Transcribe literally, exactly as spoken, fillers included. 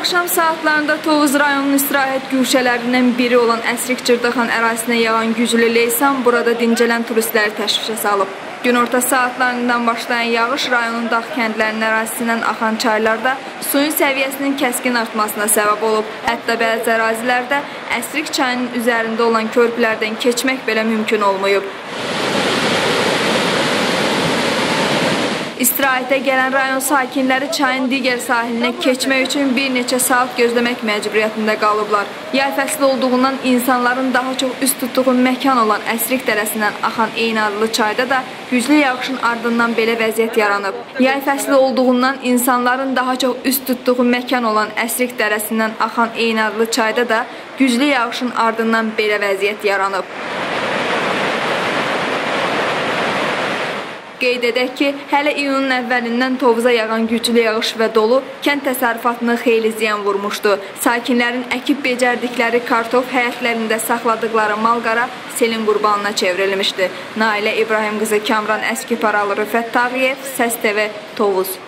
Axşam saatlarında Tovuz rayonunun istirahət güşələrindən biri olan Əsrik Cırdaxan ərazisinə yağan güclü leysan burada dincələn turistləri təşvişə salıb. Günorta saatlarından başlayan yağış rayonun dağ kəndlərinin ərazisindən axan çaylarda suyun səviyyəsinin kəskin artmasına səbəb olub. Hətta bəzi ərazilərdə Əsrik çayının üzərində olan körpülərdən keçmək belə mümkün olmayıb. İstirahətə gələn rayon sakinləri çayın digər sahilinə keçmək üçün bir neçə saat gözləmək məcburiyyətində qalıblar. Yay fəsli olduğundan insanların daha çox üst tutduğu məkan olan Əsrik dərəsindən axan eyni adlı çayda da güclü yağışın ardından belə vəziyyət yaranıb. Yay fəsli olduğundan insanların daha çox üst tutduğu məkan olan Əsrik dərəsindən axan eyni adlı çayda da güclü yağışın ardından belə vəziyyət yaranıb. Qeyd edək ki, hələ iyunun əvvəlindən Tovuza yağan güclü yağış və dolu kənd təsərrüfatına xeyli ziyan vurmuşdu. Sakinlərin əkib becərdikləri kartof, həyətlərində saxladıqları malqara selin qurbanına çevrilmişdi. Nailə İbrahim qızı, Kamran Əskiparalı, Rüfət Tağıyev, Səs T V, Tovuz.